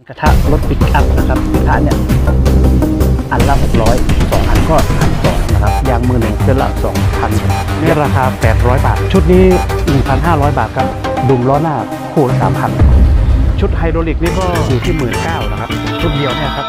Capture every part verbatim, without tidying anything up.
กระทะรถปิกอัพนะครับกระทะเนี่ยอันละหกร้อยสองอันก็พันสองนะครับยางมือหนึ่งเส้นละสองพันนี่ราคาแปดร้อยบาทชุดนี้หนึ่งพันห้าร้อยบาทครับดุมล้อหน้าคู่ละสามพันชุดไฮดรอลิกนี่ก็อยู่ที่หมื่นเก้านะครับชุดเดียวเนี่ยครับ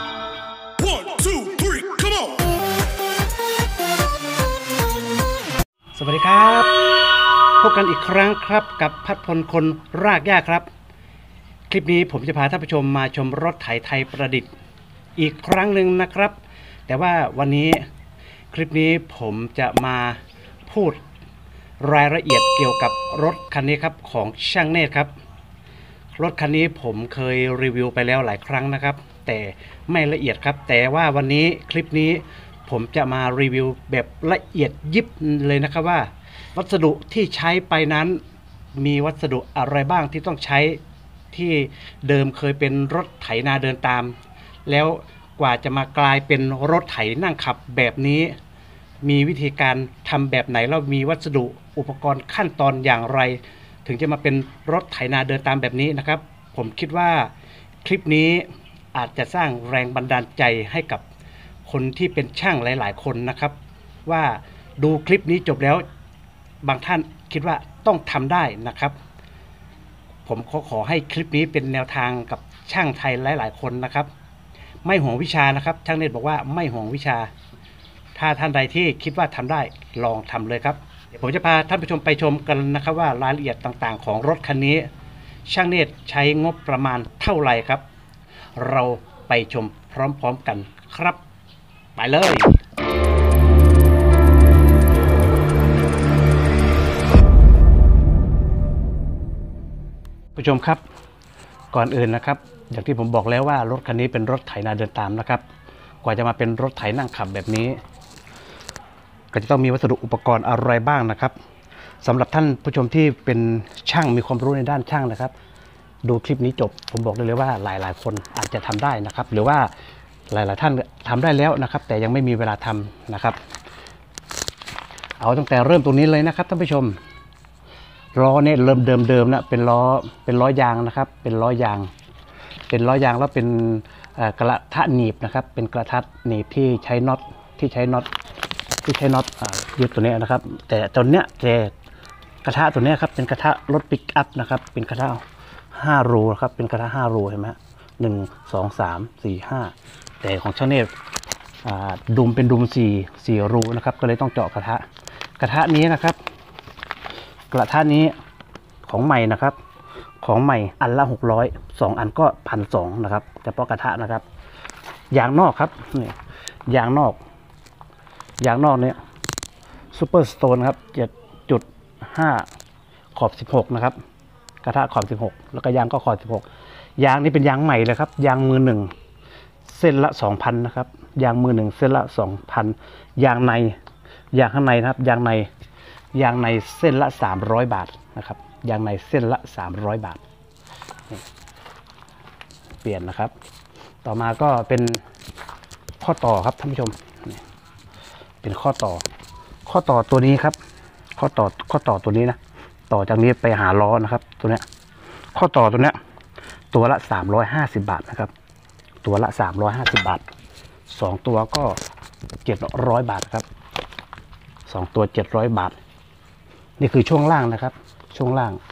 สวัสดีครับพบกันอีกครั้งครับกับพัดพลคนรากหญ้าครับคลิปนี้ผมจะพาท่านผู้ชมมาชมรถไถไทยประดิษฐ์อีกครั้งหนึ่งนะครับแต่ว่าวันนี้คลิปนี้ผมจะมาพูดรายละเอียดเกี่ยวกับรถคันนี้ครับของช่างเนตรครับรถคันนี้ผมเคยรีวิวไปแล้วหลายครั้งนะครับแต่ไม่ละเอียดครับแต่ว่าวันนี้คลิปนี้ผมจะมารีวิวแบบละเอียดยิบเลยนะครับว่าวัสดุที่ใช้ไปนั้นมีวัสดุอะไรบ้างที่ต้องใช้ที่เดิมเคยเป็นรถไถนาเดินตามแล้วกว่าจะมากลายเป็นรถไถนั่งขับแบบนี้มีวิธีการทำแบบไหนแล้วมีวัสดุอุปกรณ์ขั้นตอนอย่างไรถึงจะมาเป็นรถไถนาเดินตามแบบนี้นะครับผมคิดว่าคลิปนี้อาจจะสร้างแรงบันดาลใจให้กับคนที่เป็นช่างหลายๆคนนะครับว่าดูคลิปนี้จบแล้วบางท่านคิดว่าต้องทำได้นะครับผมขอขอให้คลิปนี้เป็นแนวทางกับช่างไทยหลายๆคนนะครับไม่ห่วงวิชานะครับช่างเนตรบอกว่าไม่ห่วงวิชาถ้าท่านใดที่คิดว่าทำได้ลองทำเลยครับเดี๋ยวผมจะพาท่านผู้ชมไปชมกันนะครับว่ารายละเอียดต่างๆของรถคันนี้ช่างเนตรใช้งบประมาณเท่าไหร่ครับเราไปชมพร้อมๆกันครับไปเลยผู้ชมครับก่อนอื่นนะครับอย่างที่ผมบอกแล้วว่ารถคันนี้เป็นรถไถนาเดินตามนะครับกว่าจะมาเป็นรถไถนั่งขับแบบนี้ก็จะต้องมีวัสดุอุปกรณ์อะไรบ้างนะครับสำหรับท่านผู้ชมที่เป็นช่างมีความรู้ในด้านช่างนะครับดูคลิปนี้จบผมบอกได้เลยว่าหลายๆคนอาจจะทำได้นะครับหรือว่าหลายๆท่านทำได้แล้วนะครับแต่ยังไม่มีเวลาทำนะครับเอาตั้งแต่เริ่มตรงนี้เลยนะครับท่านผู้ชมล้อเนี่ยเริ่มเดิมๆนะเป็นล้อเป็นล้อยางนะครับเป็นล้อยางเป็นล้อยางแล้วเป็นกระทะหนีบนะครับเป็นกระทะหนีบที่ใช้น็อตที่ใช้น็อตที่ใช้น็อตยึดตัวนี้นะครับแต่ตัวเนี้ยแต่กระทะตัวนี้ครับเป็นกระทะรถปิกอัพนะครับเป็นกระทะห้ารูครับเป็นกระทะห้ารูเห็นไหมหนึ่งสองสามสี่ห้าแต่ของช่างเนตรดุมเป็นดุมสี่สี่รูนะครับก็เลยต้องเจาะกระทะกระทะนี้นะครับกระทะนี้ของใหม่นะครับของใหม่อันละหกร้อยสองอันก็พันสองนะครับเฉพาะกระทะนะครับยางนอกครับนี่ยางนอกยางนอกเนี่ยซูเปอร์สโตนครับเจ็ดจุดห้าขอบสิบหกนะครับกระทะขอบสิบหกแล้วก็ยางก็ขอบสิบหกยางนี้เป็นยางใหม่เลยครับยางมือหนึ่งเส้นละสองพันนะครับยางมือหนึ่งเส้นละสองพันยางในยางข้างในนะครับยางในยางในเส้นละสามร้อยบาทนะครับยางในเส้นละสามร้อยบาทเปลี่ยนนะครับต่อมาก็เป็นข้อต่อครับท่านผู้ชมเป็นข้อต่อข้อต่อตัวนี้ครับข้อต่อข้อต่อตัวนี้นะต่อจากนี้ไปหาล้อนะครับตัวเนี้ยข้อต่อตัวเนี้ยตัวละสามร้อยห้าสิบบาทนะครับตัวละสามร้อยห้าสิบบาทสองตัวก็เจ็ดร้อยบาทครับสองตัวเจ็ดร้อยบาทนี่คือช่วงล่างนะครับช่วงล่าง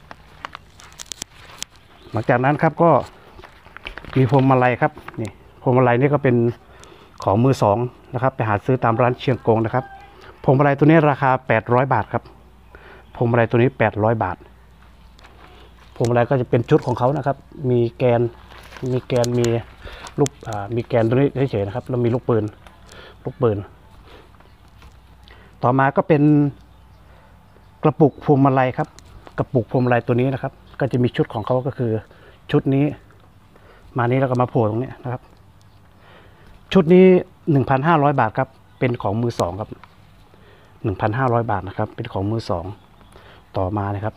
หลังจากนั้นครับก็มีพวงมาลัยครับนี่พวงมาลัยนี่ก็เป็นของมือสองนะครับไปหาซื้อตามร้านเชียงกงนะครับพวงมาลัยตัวนี้ราคาแปดร้อยบาทครับพวงมาลัยตัวนี้แปดร้อยบาทพวงมาลัยก็จะเป็นชุดของเขานะครับมีแกนมีแกนมีลูกอ่ามีแกนตัวนี้เฉยๆนะครับแล้วมีลูกปืนลูกปืนต่อมาก็เป็นกระปุกพวงมาลัยครับกระปุกพวงมาลัยตัวนี้นะครับก็จะมีชุดของเขาก็คือชุดนี้มานี้แล้วก็มาโผล่ตรงนี้นะครับชุดนี้ หนึ่งพันห้าร้อย บาทครับเป็นของมือสองครับ หนึ่งพันห้าร้อย บาทนะครับเป็นของมือสองต่อมานะครับ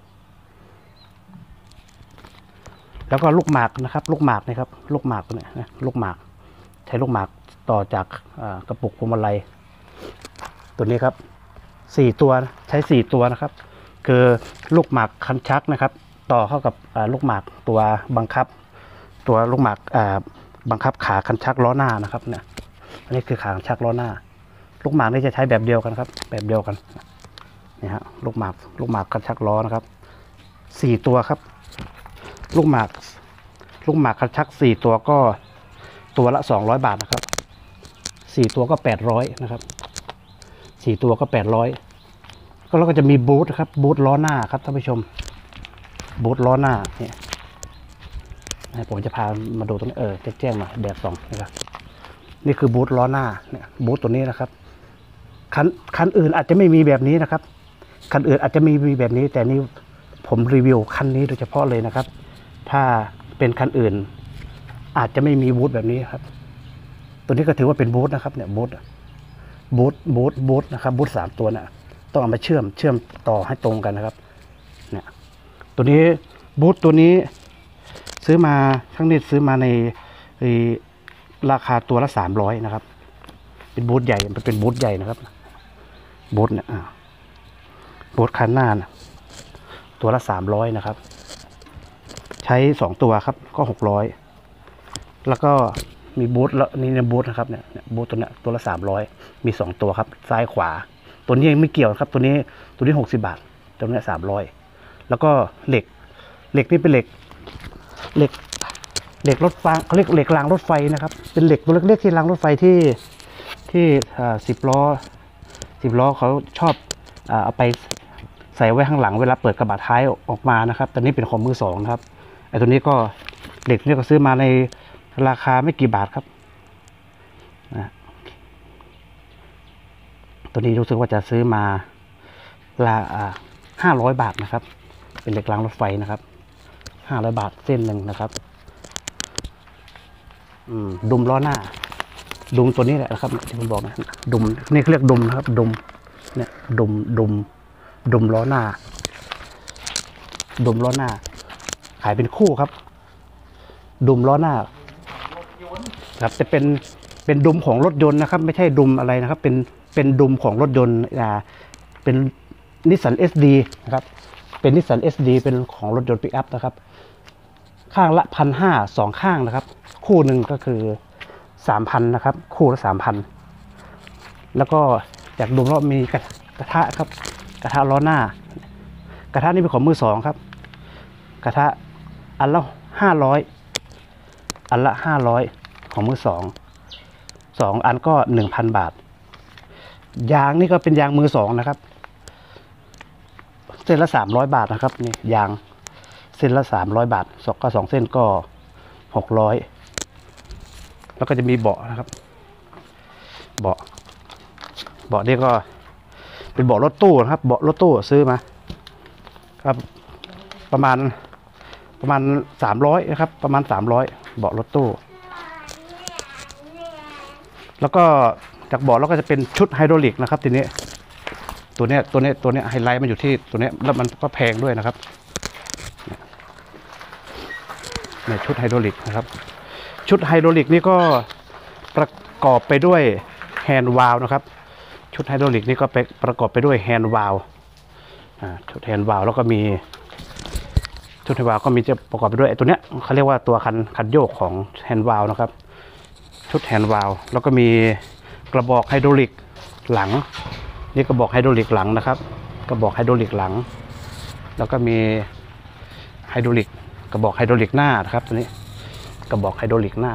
แล้วก็ลูกหมากนะครับลูกหมากนะครับลูกหมากตัวนี้นะลูกหมากใช้ลูกหมากต่อจากกระปุกพวงมาลัยตัวนี้ครับสี่ตัวใช้สี่ตัวนะครับคือลูกหมากคันชักนะครับต่อเข้ากับลูกหมากตัวบังคับตัวลูกหมากอ่าบังคับขาคันชักล้อหน้านะครับเนี่ยอันนี้คือขาคันชักล้อหน้าลูกหมากนี่จะใช้แบบเดียวกันครับแบบเดียวกันนี่ฮะลูกหมากลูกหมากคันชักล้อนะครับสี่ตัวครับลูกหมากลูกหมากคันชักสี่ตัวก็ตัวละสองร้อยบาทนะครับสี่ตัวก็แปดร้อยนะครับสี่ตัวก็แปดร้อยก็แล้วก็จะมีบูทครับบูทล้อหน้าครับท่านผู้ชมบูทล้อหน้าเนี่ยผมจะพามาดูตรงนี้เออแจ้งมาแดดส่องนะครับนี่คือบูทล้อหน้าเนี่ยบูทตัวนี้นะครับคันคันอื่นอาจจะไม่มีแบบนี้นะครับคันอื่นอาจจะไม่มีแบบนี้แต่นี่ผมรีวิวคันนี้โดยเฉพาะเลยนะครับถ้าเป็นคันอื่นอาจจะไม่มีบูทแบบนี้ครับตัวนี้ก็ถือว่าเป็นบูทนะครับเนี่ยบูทบูทบูทบูทนะครับบูทสามตัวน่ะต้องเอามาเชื่อมเชื่อมต่อให้ตรงกันนะครับเนี่ยตัวนี้บูทตัวนี้ซื้อมาทั้งนี้ซื้อมาในราคาตัวละสามร้อยนะครับเป็นบูทใหญ่มันเป็นบูทใหญ่นะครับบูทเนี่ยบูทคันหน้านะตัวละสามร้อยนะครับใช้สองตัวครับก็หกร้อยแล้วก็มีบูทแล้วนี่เนี่ยบูทนะครับเนี่ยบูทตัวเนี้ยตัวละสามร้อยมีสองตัวครับซ้ายขวาตัวนี้ยังไม่เกี่ยวครับตัวนี้ตัวนี้หกสิบบาทตัวนี้สามร้อยแล้วก็เหล็กเหล็กนี่เป็นเหล็กเหล็กเหล็กรถฟางเขาเรียกเหล็กรางรถไฟนะครับเป็นเหล็กตัวเล็กๆที่รางรถไฟที่ที่สิบล้อสิบล้อเขาชอบเอาไปใส่ไว้ข้างหลังเวลาเปิดกระบะท้ายออกมานะครับตอนนี้เป็นของมือสองนะครับไอ้ตัวนี้ก็เหล็กนี่ก็ซื้อมาในราคาไม่กี่บาทครับนะตัวนี้รู้สึกว่าจะซื้อมาละห้าร้อยบาทนะครับเป็นเหล็กรางรถไฟนะครับห้าร้อยบาทเส้นหนึ่งนะครับดุมล้อหน้าดุมตัวนี้แหละนะครับที่ผมบอกนะดุมนี่เขาเรียกดุมนะครับดุมเนี่ยดุมดุมดุมล้อหน้าดุมล้อหน้าขายเป็นคู่ครับดุมล้อหน้าครับจะเป็นเป็นดุมของรถยนต์นะครับไม่ใช่ดุมอะไรนะครับเป็นเป็นดุมของรถยนต์อ่าเป็นนิสสัน เอส ดี นะครับเป็นนิสสัน เอส ดี เป็นของรถยนต์ปิกอัพนะครับข้างละพันห้าสองข้างนะครับคู่หนึ่งก็คือสามพันนะครับคู่ละสามพันแล้วก็จากดุมล้อมีกระทะครับกระทะล้อหน้ากระทะนี่เป็นของมือสองครับกระทะอันละห้าร้อยอันละห้าร้อยของมือสองสองอันก็หนึ่งพันบาทยางนี่ก็เป็นยางมือสองนะครับเส้นละสามร้อยบาทนะครับนี่ยางเส้นละสามร้อยบาทสองก็สองเส้นก็หกร้อยแล้วก็จะมีเบาะนะครับเบาะเบาะนี่ก็เป็นเบาะรถตู้นะครับเบาะรถตู้ซื้อมาครับประมาณประมาณสามร้อยนะครับประมาณสามร้อยเบาะรถตู้แล้วก็จากเบาะแล้วก็จะเป็นชุดไฮดรอลิกนะครับทีนี้ตัวเนี้ยตัวเนี้ยตัวเนี้ยไฮไลท์มันอยู่ที่ตัวเนี้ยแล้วมันก็แพงด้วยนะครับเนี่ยชุดไฮดรอลิกนะครับชุดไฮดรอลิกนี่ก็ประกอบไปด้วยแฮนด์วาล์วนะครับชุดไฮดรอลิกนี่ก็ไปประกอบไปด้วยแฮนด์วาล์วอ่าชุดแฮนด์วาล์วแล้วก็มีชุดแฮนด์วาล์วก็มีจะประกอบไปด้วยตัวเนี้ยเขาเรียกว่าตัวคันคันโยกของแฮนด์วาล์วนะครับชุดแฮนด์วาล์วแล้วก็มีกระบอกไฮดรอลิกหลังนี่กระบอกไฮดรอลิกหลังนะครับกระบอกไฮดรอลิกหลังแล้วก็มีไฮดรอลิกกระบอกไฮดรอลิกหน้านะครับตัวนี้กระบอกไฮดรอลิกหน้า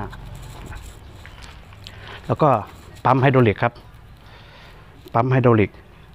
แล้วก็ปั๊มไฮดรอลิกครับปั๊มไฮดรอลิก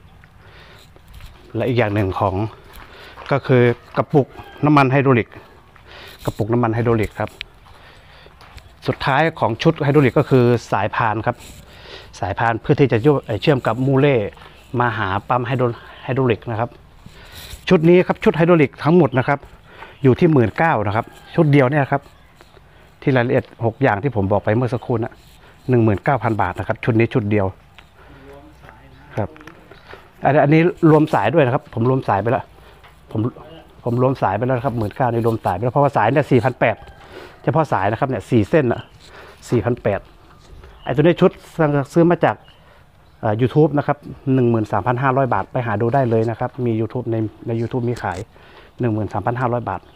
และอีกอย่างหนึ่งของก็คือกระปุกน้ำมันไฮดรอลิกกระปุกน้ำมันไฮดรอลิกครับสุดท้ายของชุดไฮดรอลิกก็คือสายพานครับสายพานเพื่อที่จะเชื่อมกับมูเล่มาหาปั๊มไฮดรไฮดรอลิกนะครับชุดนี้ครับชุดไฮดรอลิกทั้งหมดนะครับอยู่ที่หมื่นเก้านะครับชุดเดียวเนี่ยครับที่รายละเอียดหกอย่างที่ผมบอกไปเมื่อสักครู่นะหนึ่งหมื่นเก้าพันบาทนะครับชุดนี้ชุดเดียวครับอันนี้รวมสายด้วยนะครับผมรวมสายไปแล้วผมผมรวมสายไปแล้วครับหมื่นเก้านี่รวมสายไปแล้วเพราะว่าสายเนี่ยสี่พันแปดเฉพาะสายนะครับเนี่ยสี่เส้นอ่ะสี่พันแปดไอ้ตัวนี้ชุดซื้อมาจากยูทูบนะครับหนึ่งหมื่นสามพันห้าร้อยบาทไปหาดูได้เลยนะครับมี YouTube ในใน YouTube มีขายหนึ่งหมื่นสามพันห้าร้อยบาท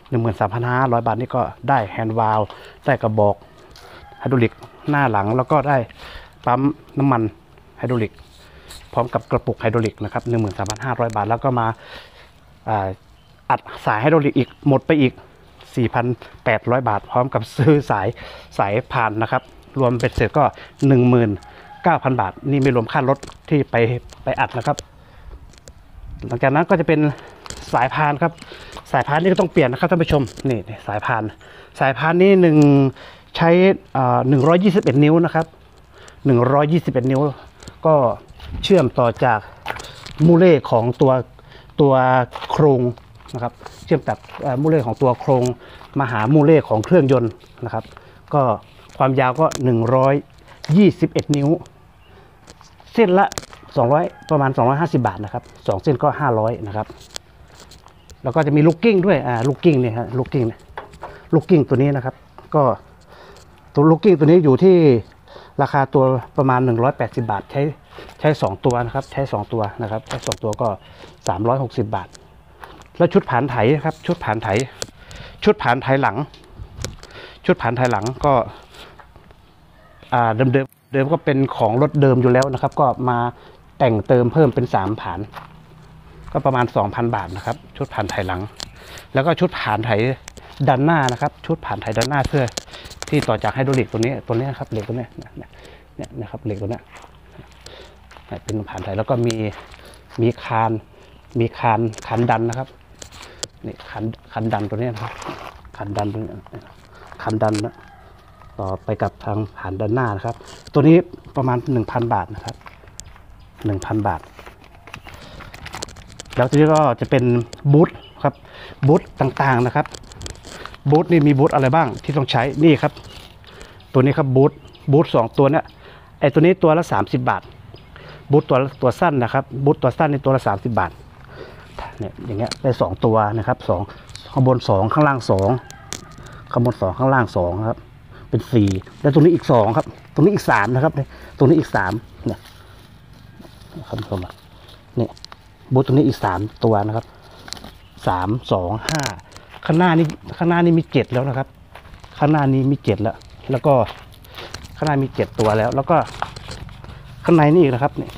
หนึ่งหมื่นสามพันห้าร้อยบาทนี่ก็ได้แฮนด์วาลได้กระบอกไฮดรอลิกหน้าหลังแล้วก็ได้ปั๊มน้ำมันไฮดรอลิกพร้อมกับกระปุกไฮดรอลิกนะครับ หนึ่งหมื่นสามพันห้าร้อย บาทแล้วก็มาอัดสายไฮดรอลิกอีกหมดไปอีก สี่พันแปดร้อย บาทพร้อมกับซื้อสายสายพานนะครับรวมเป็นเสร็จก็ หนึ่งหมื่นเก้าพัน บาทนี่ไม่รวมค่ารถที่ไปไปอัดนะครับหลังจากนั้นก็จะเป็นสายพานครับสายพานนี่ก็ต้องเปลี่ยนนะครับท่านผู้ชมนี่สายพานสายพานนี่หนึ่งใช้หนึ่งร้อยยี่สิบเอ็ดนิ้วนะครับหนึ่งร้อยยี่สิบเอ็ดนิ้วก็เชื่อมต่อจากมูเล่ของตัวตัวโครงนะครับเชื่อมจากมูเล่ของตัวโครงมาหามูเล่ของเครื่องยนต์นะครับก็ความยาวก็หนึ่งร้อยยี่สิบเอ็ดนิ้วเส้นละสองร้อยประมาณสองร้อยห้าสิบบาทนะครับสองเส้นก็ห้าร้อยนะครับแล้วก็จะมีลูกกิ้งด้วยอ่าลูกกิ้งเนี่ยฮะลูกกิ้งลูกกิ้งตัวนี้นะครับก็ตัวลูกกิ้งตัวนี้อยู่ที่ราคาตัวประมาณหนึ่งร้อยแปดสิบบาทใช้ใช้สองตัวนะครับใช้สองตัวนะครับใช้สองตัวก็สามร้อยหกสิบบาทแล้วชุดผานไถครับชุดผานไถชุดผานไถหลังชุดผานไถหลังก็อ่าเดิมเดิมเดิมก็เป็นของรถเดิมอยู่แล้วนะครับก็มาแต่งเติมเพิ่มเป็นสามผานก็ประมาณ สองพัน บาทนะครับชุดผานไถหลังแล้วก็ชุดผานไถด้านหน้านะครับชุดผานไถด้านหน้าเพื่อที่ต่อจากไฮดรอลิกตัวนี้ตัวนี้ครับเหล็กตัวนี้เนี่ยนะครับเหล็กตัวนี้เป็นผานไถแล้วก็มีมีคานมีคานคันดันนะครับนี่คันคันดันตัวนี้นะครับคันดันตัวนี้คันดันนะต่อไปกับทางผานด้านหน้านะครับตัวนี้ประมาณ หนึ่งพัน บาทนะครับ หนึ่งพัน บาทแล้วทีนี้ก็จะเป็นบูทครับบูทต่างๆนะครับบูทนี่มีบูทอะไรบ้างที่ต้องใช้นี่ครับตัวนี้ครับบูทบูทสองตัวเนี้ยไอตัวนี้ตัวละสามสิบบาทบูทตัวตัวสั้นนะครับบูทตัวสั้นนี่ตัวละสามสิบบาทเนี่ยอย่างเงี้ยได้สองตัวนะครับสองข้างบนสองข้างล่างสองข้างบนสองข้างล่างสองครับเป็นสี่แล้วตรงนี้อีกสองครับตรงนี้อีกสามนะครับตรงนี้อีกสามเนี่ยครับท่านผู้ชมนี่บูทตรงนี้อีกสามตัวนะครับสามสองห้าข้างหน้านี่ข้างหน้านี่มีเจ็ดแล้วนะครับข้างหน้านี้มีเจ็ดแล้วแล้วก็ข้างหน้ามีเจ็ดตัวแล้วแล้วก็ข้างในนี่อีกนะครับนี่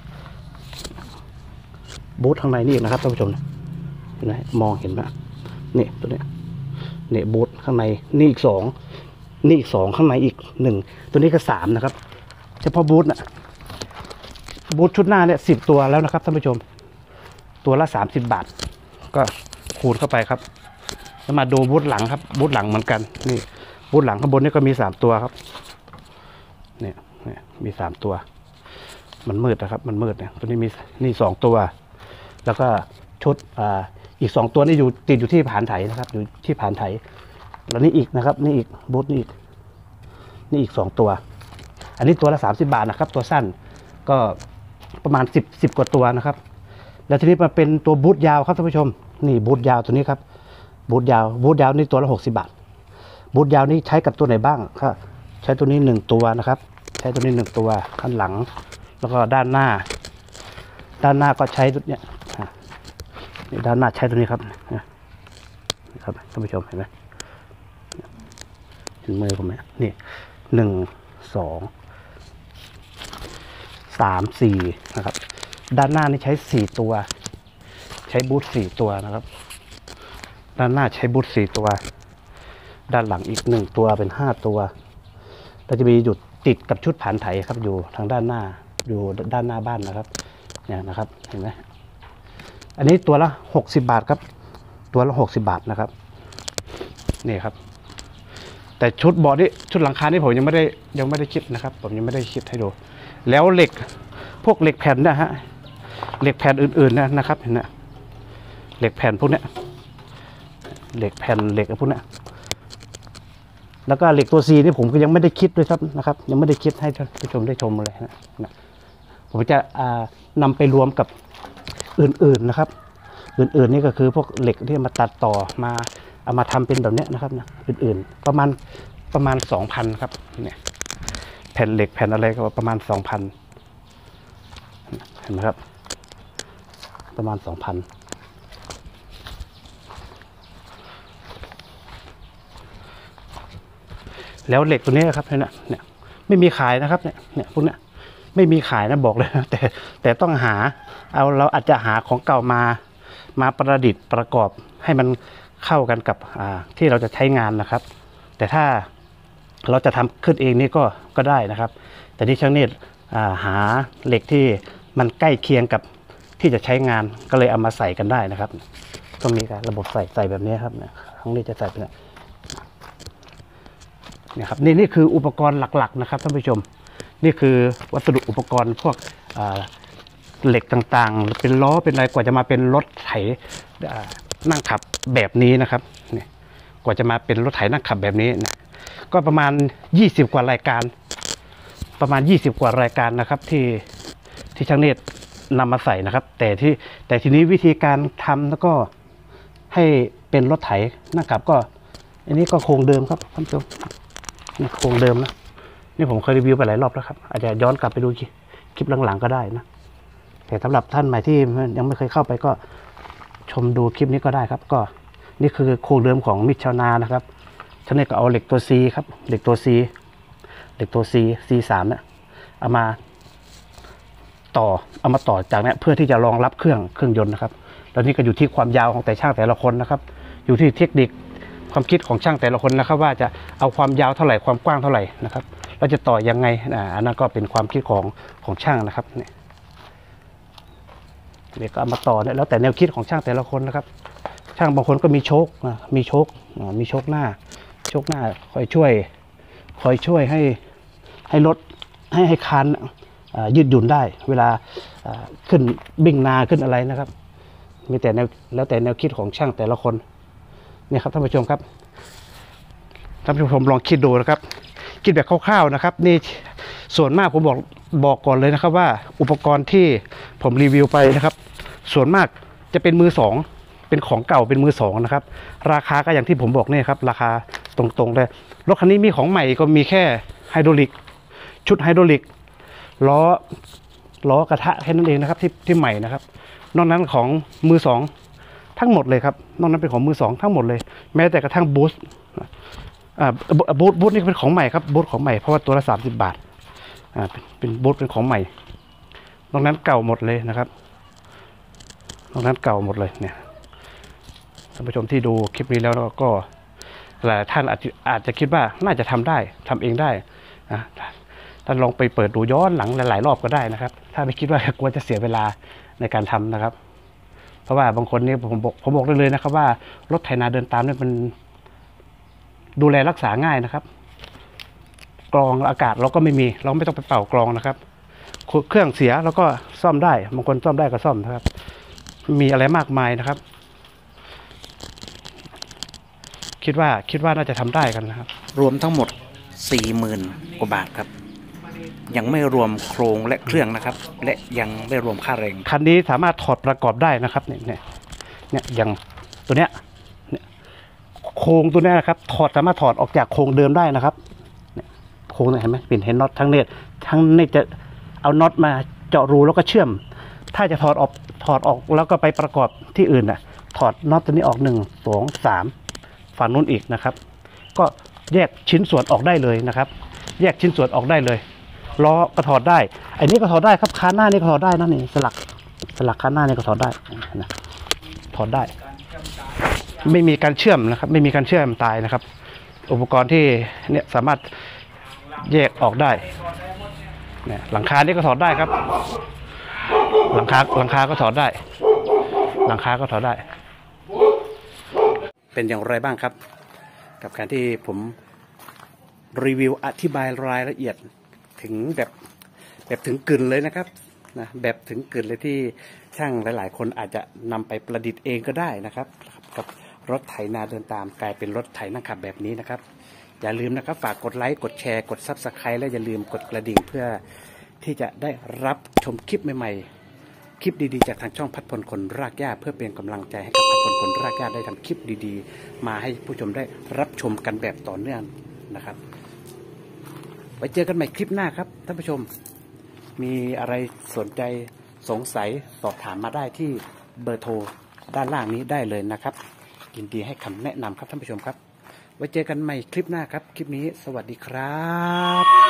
บูทข้างในนี่อีกนะครับท่านผู้ชมเห็นไหมมองเห็นไหมนี่ตัวนี้นี่บูทข้างในนี่อีกสองนี่อีกสองข้างในอีกหนึ่งตัวนี้ก็สามนะครับเฉพาะบูทนะบูทชุดหน้าเนี่ยสิบตัวแล้วนะครับท่านผู้ชมตัวละสามสิบบาทก็คูณเข้าไปครับแล้วมาดูบูทหลังครับบูทหลังเหมือนกันนี่บูทหลังข้างบนนี่ก็มีสามตัวครับเนี่ยเนี่ยมีสามตัวมันมืดนะครับมันมืดเนี่ยตัวนี้มีนี่สองตัวแล้วก็ชุดอ่าอีกสองตัวนี่อยู่ติดอยู่ที่ผานไถนะครับอยู่ที่ผานไถแล้วนี่อีกนะครับนี่อีกบูทนี่อีกนี่อีกสองตัวอันนี้ตัวละสามสิบบาทนะครับตัวสั้นก็ประมาณสิบสิบกว่าตัวนะครับแล้วทีนี้มาเป็นตัวบูทยาวครับท่านผู้ชมนี่บูทยาวตัวนี้ครับบูทยาวบูทยาวนี่ตัวละหกสิบบาทบูทยาวนี่ใช้กับตัวไหนบ้างก็ใช้ตัวนี้หนึ่งตัวนะครับใช้ตัวนี้หนึ่งตัวข้างหลังแล้วก็ด้านหน้าด้านหน้าก็ใช้ตัวเนี้ยนี่ด้านหน้าใช้ตัวนี้ครับนี่ครับท่านผู้ชมเห็นไหมเห็นมือผมไหมนี่หนึ่งสองสามสี่นะครับด้านหน้านี่ใช้สี่ตัวใช้บูทสี่ตัวนะครับด้านหน้าใช้บูทสี่ตัวด้านหลังอีกหนึ่งตัวเป็นห้าตัวก็จะมีหยุดติดกับชุดผานไถครับอยู่ทางด้านหน้าอยู่ด้านหน้าบ้านนะครับเนี่ยนะครับเห็นไหมอันนี้ตัวละหกสิบบาทครับตัวละหกสิบบาทนะครับนี่ครับแต่ชุดเบาะนี่ชุดหลังคานี่ผมยังไม่ได้ยังไม่ได้คิดนะครับผมยังไม่ได้คิดให้ดูแล้วเหล็กพวกเหล็กแผ่นนะฮะเหล็กแผ่นอื่นๆนะนะครับเห็นไหมเหล็กแผ่นพวกนี้เหล็กแผ่นเหล็กพวกนี้แล้วก็เหล็กตัวซีนี่ผมก็ยังไม่ได้คิดด้วยครับนะครับยังไม่ได้คิดให้ท่านผู้ชมได้ชมเลยนะผมจะนำไปรวมกับอื่นๆนะครับอื่นๆนี่ก็คือพวกเหล็กที่มาตัดต่อมาเอามาทำเป็นแบบนี้นะครับนะอื่นๆประมาณประมาณสองพันครับเนี่ยแผ่นเหล็กแผ่นอะไรก็ประมาณสองพันเห็นไหมครับประมาณสองพันแล้วเหล็กตัวนี้ครับเนี่ยเนี่ยไม่มีขายนะครับเนี่ยเนี่ยพวกเนี้ยไม่มีขายนะบอกเลยนะแต่แต่ต้องหาเอาเราอาจจะหาของเก่ามามาประดิษฐ์ประกอบให้มันเข้ากันกับอ่าที่เราจะใช้งานนะครับแต่ถ้าเราจะทำขึ้นเองนี่ก็ก็ได้นะครับแต่ที่ช่างเนตรหาเหล็กที่มันใกล้เคียงกับที่จะใช้งานก็เลยเอามาใส่กันได้นะครับตรงนี้ครับระบบใส่ใส่แบบนี้ครับช่างเนตรจะใส่เป็นเนี่ยครับนี่นี่คืออุปกรณ์หลักๆนะครับท่านผู้ชมนี่คือวัสดุอุปกรณ์พวกเหล็กต่างๆเป็นล้อเป็นอะไรกว่าจะมาเป็นรถไถนั่งขับแบบนี้นะครับเนี่ยกว่าจะมาเป็นรถไถนั่งขับแบบนี้เนี่ยก็ประมาณยี่สิบกว่ารายการประมาณยี่สิบกว่ารายการนะครับที่ที่ช่างเนตรนำมาใส่นะครับแต่ที่แต่ทีนี้วิธีการทำแล้วก็ให้เป็นรถไถนั่งขับก็อันนี้ก็โครงเดิมครับท่านผู้ชมนี่โครงเดิมนะนี่ผมเคยรีวิวไปหลายรอบแล้วครับอาจจะย้อนกลับไปดูคลิปหลังๆก็ได้นะแต่สำหรับท่านใหม่ที่ยังไม่เคยเข้าไปก็ชมดูคลิปนี้ก็ได้ครับก็นี่คือโครงเดิมของมิตรชาวนานะครับท่านนี่ก็เอาเหล็กตัว C ครับเหล็กตัว C เหล็กตัว C ซี สาม เนี่ยเอามาต่อเอามาต่อจากนี้เพื่อที่จะรองรับเครื่องเครื่องยนต์นะครับแล้วนี่ก็อยู่ที่ความยาวของแต่ช่างแต่ละคนนะครับอยู่ที่เทคนิคความคิดของช่างแต่ละคนนะครับว่าจะเอาความยาวเท่าไหร่ความกว้างเท่าไหร่นะครับเราจะต่อยังไงอ่าอันนั้นก็เป็นความคิดของของช่างนะครับเนี่ยเด็กก็เอามาต่อเนี่ยแล้วแต่แนวคิดของช่างแต่ละคนนะครับช่างบางคนก็มีโชคนะมีโชคมีโชคหน้าโชคหน้าคอยช่วยคอยช่วยให้ให้รถให้ให้คันยืดหยุ่นได้เวลาขึ้นบิ่งนาขึ้นอะไรนะครับมีแต่แนวแล้วแต่แนวคิดของช่างแต่ละคนนี่ครับท่านผู้ชมครับท่านผู้ชมลองคิดดูนะครับคิดแบบคร่าวๆนะครับนี่ส่วนมากผมบอกบอกก่อนเลยนะครับว่าอุปกรณ์ที่ผมรีวิวไปนะครับส่วนมากจะเป็นมือสองเป็นของเก่าเป็นมือสองนะครับราคาก็อย่างที่ผมบอกเนี่ยครับราคาตรงๆเลยรถคันนี้มีของใหม่ก็มีแค่ไฮดรอลิกชุดไฮดรอลิกล้อล้อกระทะแค่นั้นเองนะครับที่ที่ใหม่นะครับนอกนั้นของมือสองทั้งหมดเลยครับนอกนั้นเป็นของมือสองทั้งหมดเลยแม้แต่กระทั่งบูสอ่าบูทบูทนี่เป็นของใหม่ครับบูทของใหม่เพราะว่าตัวละสามสิบบาทอ่าเป็นบูทเป็นของใหม่นอกนั้นเก่าหมดเลยนะครับนอกนั้นเก่าหมดเลยเนี่ยท่านผู้ชมที่ดูคลิปนี้แล้วก็หลายท่านอาจจะอาจจะคิดว่าน่าจะทำได้ทำเองได้นะท่านลองไปเปิดดูย้อนหลังหลายๆรอบก็ได้นะครับถ้าไม่คิดว่ากลัวจะเสียเวลาในการทำนะครับเพราะว่าบางคนนี่ผมบอกผมบอกได้เลยนะครับว่ารถไถนาเดินตามเนี่ยมันดูแลรักษาง่ายนะครับกรองอากาศเราก็ไม่มีเราไม่ต้องไปเป่ากรองนะครับเครื่องเสียเราก็ซ่อมได้บางคนซ่อมได้ก็ซ่อมนะครับมีอะไรมากมายนะครับคิดว่าคิดว่าน่าจะทำได้กันนะครับรวมทั้งหมด สี่หมื่น กว่าบาทครับยังไม่รวมโครงและเครื่องนะครับและยังไม่รวมค่าแรงคันนี้สามารถถอดประกอบได้นะครับเนี่ยเนี่ยเนี่ยอย่างตัวเนี้ยเนี่ยโครงตัวนี้นะครับถอดสามารถถอดออกจากโครงเดิมได้นะครับเนี่ยโครงเนี่ยเห็นไหมเปลี่ยนเห็นน็อตทั้งเน็ตทั้งเน็ตจะเอาน็อตมาเจาะรูแล้วก็เชื่อมถ้าจะถอดออกถอดออกแล้วก็ไปประกอบที่อื่นน่ะถอดน็อตตัวนี้ออกหนึ่งสองสามฝั่งนู้นอีกนะครับก็แยกชิ้นส่วนออกได้เลยนะครับแยกชิ้นส่วนออกได้เลยล้อก็ถอดได้อันนี้ก็ถอดได้ครับคานหน้านี่ก็ถอดได้นะนี่สลักสลักคานหน้านี่ก็ถอดได้นะถอดได้ไม่มีการเชื่อมนะครับไม่มีการเชื่อมตายนะครับอุปกรณ์ที่เนี่ยสามารถแยกออกได้เนี่ยหลังคานี่ก็ถอดได้ครับหลังคาหลังคาก็ถอดได้หลังคาก็ถอดได้เป็นอย่างไรบ้างครับกับการที่ผมรีวิวอธิบายรายละเอียดถึงแบบแบบถึงกึ่นเลยนะครับนะแบบถึงกึ่นเลยที่ช่างหลายๆคนอาจจะนำไปประดิษฐ์เองก็ได้นะครับกับรถไถนาเดินตามกลายเป็นรถไถนั่งขับแบบนี้นะครับอย่าลืมนะครับฝากกดไลค์กดแชร์กดซับสไครต์และอย่าลืมกดกระดิ่งเพื่อที่จะได้รับชมคลิปใหม่ๆคลิปดีๆจากทางช่องพัดพลคนรากหญ้าเพื่อเป็นกำลังใจให้กับพัดพลคนรากหญ้าได้ทำคลิปดีๆมาให้ผู้ชมได้รับชมกันแบบต่อเนื่องนะครับไว้เจอกันใหม่คลิปหน้าครับท่านผู้ชมมีอะไรสนใจสงสัยสอบถามมาได้ที่เบอร์โทรด้านล่างนี้ได้เลยนะครับยินดีให้คำแนะนำครับท่านผู้ชมครับไว้เจอกันใหม่คลิปหน้าครับ คลิปนี้สวัสดีครับ